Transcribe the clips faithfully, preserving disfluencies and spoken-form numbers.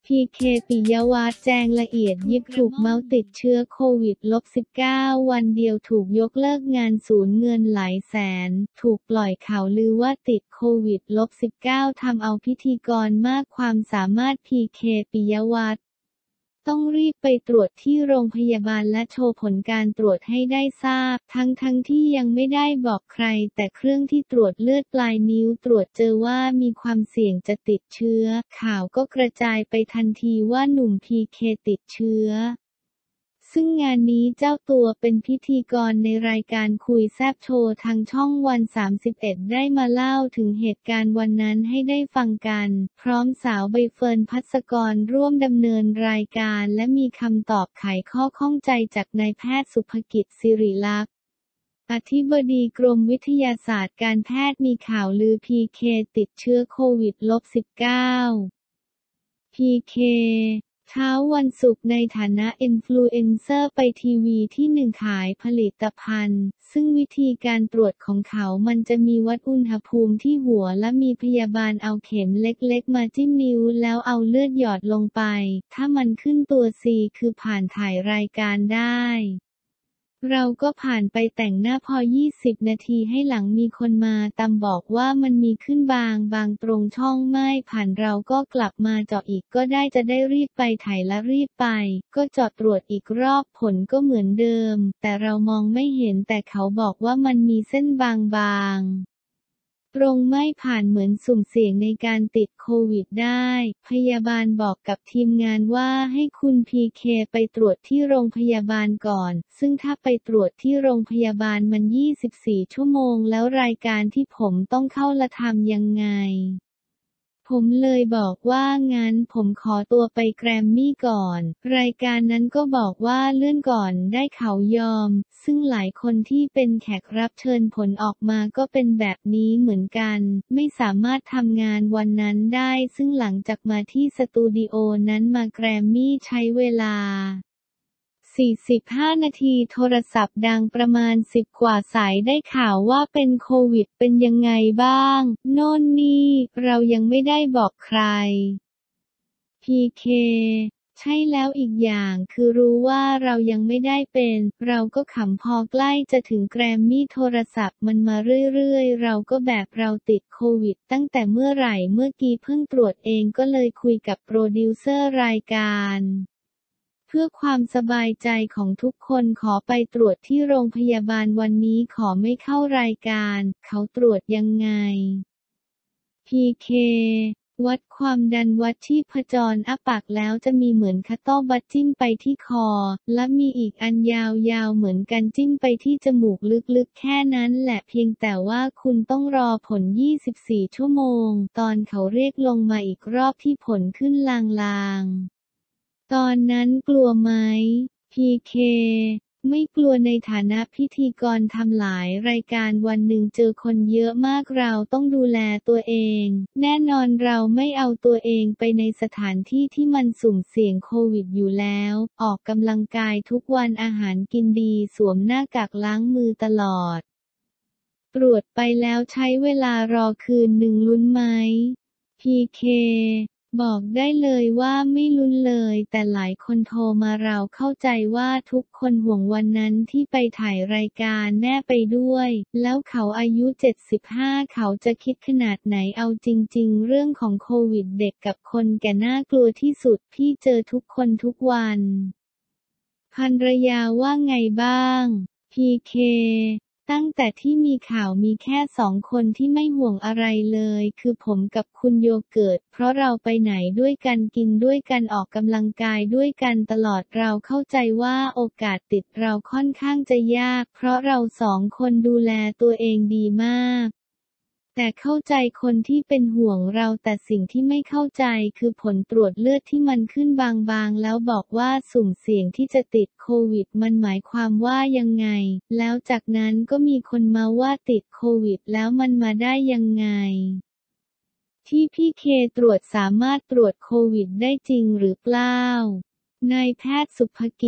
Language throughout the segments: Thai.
พี เค ปิยวัฒน์แจงละเอียดยิบถูกเมาส์ติดเชื้อโควิด สิบเก้า วันเดียวถูกยกเลิกงานสูญเงินหลายแสน ถูกปล่อยข่าวลือว่าติดโควิด สิบเก้า ทำเอาพิธีกรมากความสามารถ พี เค ปิยวัฒน์ต้องรีบไปตรวจที่โรงพยาบาลและโชว์ผลการตรวจให้ได้ทราบ ทั้งทั้งที่ยังไม่ได้บอกใคร แต่เครื่องที่ตรวจเลือดปลายนิ้วตรวจเจอว่ามีความเสี่ยงจะติดเชื้อ ข่าวก็กระจายไปทันทีว่าหนุ่ม พี เค ติดเชื้อ ซึ่งงานนี้เจ้าตัวเป็นพิธีกรในรายการคุยแซ่บโชว์ทางช่องวัน สามสิบเอ็ด ได้มาเล่าถึงเหตุการณ์วันนั้นให้ได้ฟังกัน พร้อมสาวใบเฟิร์น ภัสกรร่วมดำเนินรายการและมีคำตอบไขข้อข้องใจจากนายแพทย์สุภกิจ สิริลักษณ์ อธิบดีกรมวิทยาศาสตร์การแพทย์มีข่าวลือ พี เค ติดเชื้อโควิด สิบเก้า พี เค เช้าวันศุกร์ในฐานะอินฟลูเอนเซอร์ไปทีวีที่หนึ่งขายผลิตภัณฑ์ ซึ่งวิธีการตรวจของเขามันจะมีวัดอุณหภูมิที่หัวและมีพยาบาลเอาเข็มเล็กๆมาจิ้มนิ้วแล้วเอาเลือดหยอดลงไป ถ้ามันขึ้นตัว ซี คือผ่านถ่ายรายการได้เราก็ผ่านไปแต่งหน้าพอ ยี่สิบ นาทีให้หลังมีคนมาตามบอกว่ามันมีขึ้นบางบางตรงช่องไม่ผ่านเราก็กลับมาเจาะอีกก็ได้จะได้รีบไปถ่ายและรีบไป ก็เจาะตรวจอีกรอบผลก็เหมือนเดิม แต่เรามองไม่เห็นแต่เขาบอกว่ามันมีเส้นบางๆตรงไม่ผ่านเหมือนสุ่มเสี่ยงในการติดโควิดได้ พยาบาลบอกกับทีมงานว่าให้คุณ พี เค ไปตรวจที่โรงพยาบาลก่อน ซึ่งถ้าไปตรวจที่โรงพยาบาลมัน ยี่สิบสี่ ชั่วโมงแล้วรายการที่ผมต้องเข้าละทำยังไง ผมเลยบอกว่างั้นผมขอตัวไปแกรมมี่ก่อน รายการนั้นก็บอกว่าเลื่อนก่อนได้เขายอม ซึ่งหลายคนที่เป็นแขกรับเชิญผลออกมาก็เป็นแบบนี้เหมือนกัน ไม่สามารถทำงานวันนั้นได้ ซึ่งหลังจากมาที่สตูดิโอนั้นมาแกรมมี่ใช้เวลาสี่สิบห้า นาทีโทรศัพท์ดังประมาณ สิบ กว่าสายได้ข่าวว่าเป็นโควิดเป็นยังไงบ้าง โน่นนี่เรายังไม่ได้บอกใคร พี เค ใช่แล้วอีกอย่างคือรู้ว่าเรายังไม่ได้เป็น เราก็ขำพอใกล้จะถึงแกรมมี่โทรศัพท์มันมาเรื่อยๆเราก็แบบเราติดโควิดตั้งแต่เมื่อไหร่เมื่อกี้เพิ่งตรวจเองก็เลยคุยกับโปรดิวเซอร์รายการเพื่อความสบายใจของทุกคนขอไปตรวจที่โรงพยาบาลวันนี้ขอไม่เข้ารายการเขาตรวจยังไง พี เค วัดความดันวัดชีพจรอ้าปากแล้วจะมีเหมือนคัตเตอร์บัดจิ้มไปที่คอและมีอีกอันยาวๆเหมือนกันจิ้มไปที่จมูกลึกๆแค่นั้นแหละเพียงแต่ว่าคุณต้องรอผลยี่สิบสี่ชั่วโมงตอนเขาเรียกลงมาอีกรอบที่ผลขึ้นลางๆตอนนั้นกลัวไหม พี เค ไม่กลัวในฐานะพิธีกรทำหลายรายการวันหนึ่งเจอคนเยอะมากเราต้องดูแลตัวเองแน่นอนเราไม่เอาตัวเองไปในสถานที่ที่มันสุ่มเสี่ยงโควิดอยู่แล้วออกกำลังกายทุกวันอาหารกินดีสวมหน้ากากล้างมือตลอดตรวจไปแล้วใช้เวลารอคืนหนึ่งลุ้นไหม พี เคบอกได้เลยว่าไม่ลุ้นเลยแต่หลายคนโทรมาเราเข้าใจว่าทุกคนห่วงวันนั้นที่ไปถ่ายรายการแม่ไปด้วยแล้วเขาอายุเจ็ดสิบห้าเขาจะคิดขนาดไหนเอาจริงๆเรื่องของโควิดเด็กกับคนแก่น่ากลัวที่สุดพี่เจอทุกคนทุกวันภรรยาว่าไงบ้าง พี เคตั้งแต่ที่มีข่าวมีแค่สองคนที่ไม่ห่วงอะไรเลยคือผมกับคุณโยเกิร์ตเพราะเราไปไหนด้วยกันกินด้วยกันออกกำลังกายด้วยกันตลอดเราเข้าใจว่าโอกาสติดเราค่อนข้างจะยากเพราะเราสองคนดูแลตัวเองดีมากแต่เข้าใจคนที่เป็นห่วงเราแต่สิ่งที่ไม่เข้าใจคือผลตรวจเลือดที่มันขึ้นบางๆแล้วบอกว่าสุ่มเสี่ยงที่จะติดโควิดมันหมายความว่ายังไงแล้วจากนั้นก็มีคนมาว่าติดโควิดแล้วมันมาได้ยังไงที่พี่เคตรวจสามารถตรวจโควิดได้จริงหรือเปล่านายแพทย์สุภกิจ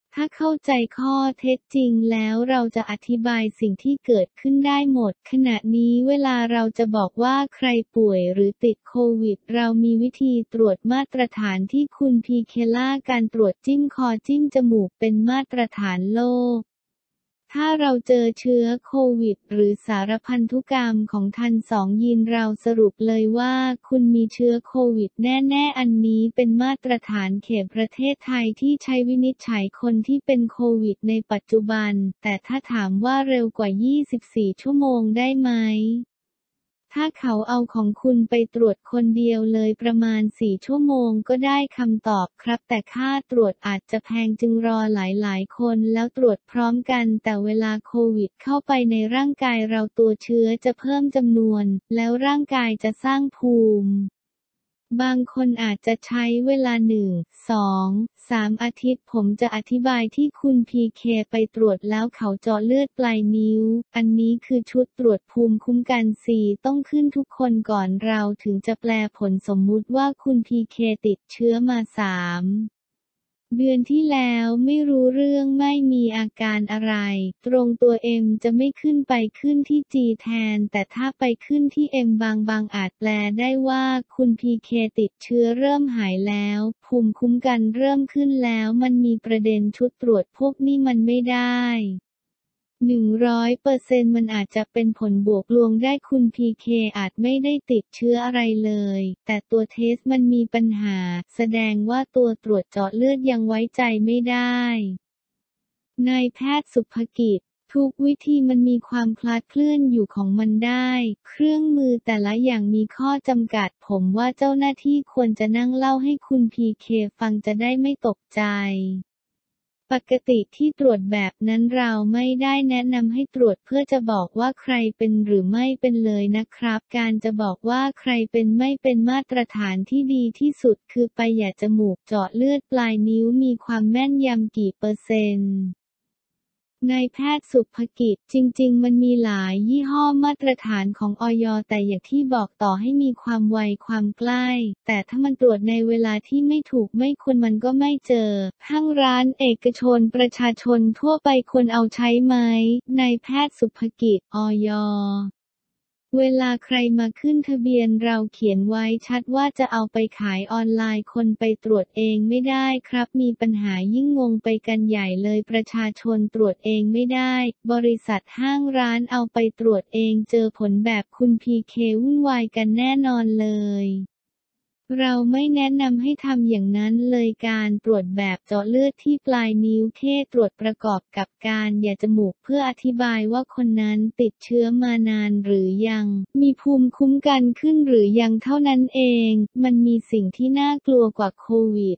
ถ้าเข้าใจข้อเท็จจริงแล้วเราจะอธิบายสิ่งที่เกิดขึ้นได้หมดขณะนี้เวลาเราจะบอกว่าใครป่วยหรือติดโควิดเรามีวิธีตรวจมาตรฐานที่คุณพีเคล่าการตรวจจิ้มคอจิ้มจมูกเป็นมาตรฐานโลกถ้าเราเจอเชื้อโควิดหรือสารพันธุกรรมของทันสองยีนเราสรุปเลยว่าคุณมีเชื้อโควิดแน่ๆอันนี้เป็นมาตรฐานเขตประเทศไทยที่ใช้วินิจฉัยคนที่เป็นโควิดในปัจจุบันแต่ถ้าถามว่าเร็วกว่ายี่สิบสี่ชั่วโมงได้ไหมถ้าเขาเอาของคุณไปตรวจคนเดียวเลยประมาณสี่ชั่วโมงก็ได้คำตอบครับแต่ค่าตรวจอาจจะแพงจึงรอหลายๆคนแล้วตรวจพร้อมกันแต่เวลาโควิดเข้าไปในร่างกายเราตัวเชื้อจะเพิ่มจำนวนแล้วร่างกายจะสร้างภูมิบางคนอาจจะใช้เวลาหนึ่ง สอง สามอาทิตย์ผมจะอธิบายที่คุณพีเคไปตรวจแล้วเขาเจาะเลือดปลายนิ้วอันนี้คือชุดตรวจภูมิคุ้มกันสี่ต้องขึ้นทุกคนก่อนเราถึงจะแปลผลสมมุติว่าคุณพีเคติดเชื้อมาสามเดือนที่แล้วไม่รู้เรื่องไม่มีอาการอะไรตรงตัว M จะไม่ขึ้นไปขึ้นที่ G แทนแต่ถ้าไปขึ้นที่ M บางบางอาจแปลได้ว่าคุณพีเคติดเชื้อเริ่มหายแล้วภูมิคุ้มกันเริ่มขึ้นแล้วมันมีประเด็นชุดตรวจพวกนี้มันไม่ได้หนึ่งร้อยเปอร์เซ็นต์มันอาจจะเป็นผลบวกลวงได้คุณพีเคอาจไม่ได้ติดเชื้ออะไรเลยแต่ตัวเทสมันมีปัญหาแสดงว่าตัวตรวจเจาะเลือดยังไว้ใจไม่ได้นายแพทย์สุภกิจทุกวิธีมันมีความคลาดเคลื่อนอยู่ของมันได้เครื่องมือแต่ละอย่างมีข้อจำกัดผมว่าเจ้าหน้าที่ควรจะนั่งเล่าให้คุณพีเคฟังจะได้ไม่ตกใจปกติที่ตรวจแบบนั้นเราไม่ได้แนะนำให้ตรวจเพื่อจะบอกว่าใครเป็นหรือไม่เป็นเลยนะครับการจะบอกว่าใครเป็นไม่เป็นมาตรฐานที่ดีที่สุดคือไปหยาจมูกเจาะเลือดปลายนิ้วมีความแม่นยำกี่เปอร์เซ็นต์นายแพทย์สุภกิจจริงๆมันมีหลายยี่ห้อมาตรฐานของอย.แต่อย่างที่บอกต่อให้มีความไวความใกล้แต่ถ้ามันตรวจในเวลาที่ไม่ถูกไม่ควรมันก็ไม่เจอห้างร้านเอกชนประชาชนทั่วไปควรเอาใช้ไหมนายแพทย์สุภกิจอย.เวลาใครมาขึ้นทะเบียนเราเขียนไว้ชัดว่าจะเอาไปขายออนไลน์คนไปตรวจเองไม่ได้ครับมีปัญหายิ่งงงไปกันใหญ่เลยประชาชนตรวจเองไม่ได้บริษัทห้างร้านเอาไปตรวจเองเจอผลแบบคุณพีเควุ่นวายกันแน่นอนเลยเราไม่แนะนำให้ทำอย่างนั้นเลยการตรวจแบบเจาะเลือดที่ปลายนิ้วเท่ตรวจประกอบกับการหย่าจมูกเพื่ออธิบายว่าคนนั้นติดเชื้อมานานหรือยังมีภูมิคุ้มกันขึ้นหรือยังเท่านั้นเองมันมีสิ่งที่น่ากลัวกว่าโควิด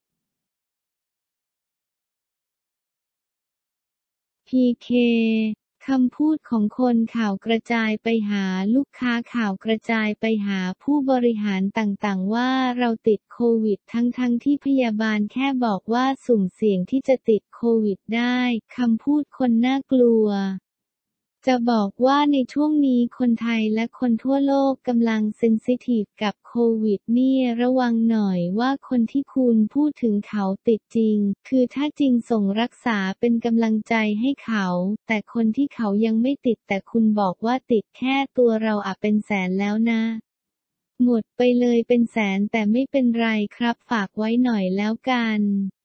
พีเคคำพูดของคนข่าวกระจายไปหาลูกค้าข่าวกระจายไปหาผู้บริหารต่างๆว่าเราติดโควิดทั้งๆที่พยาบาลแค่บอกว่าสุ่มเสี่ยงที่จะติดโควิดได้คำพูดคนน่ากลัวจะบอกว่าในช่วงนี้คนไทยและคนทั่วโลกกำลังเซนซิทีฟกับโควิดนี่ระวังหน่อยว่าคนที่คุณพูดถึงเขาติดจริงคือถ้าจริงส่งรักษาเป็นกำลังใจให้เขาแต่คนที่เขายังไม่ติดแต่คุณบอกว่าติดแค่ตัวเราอะเป็นแสนแล้วนะหมดไปเลยเป็นแสนแต่ไม่เป็นไรครับฝากไว้หน่อยแล้วกัน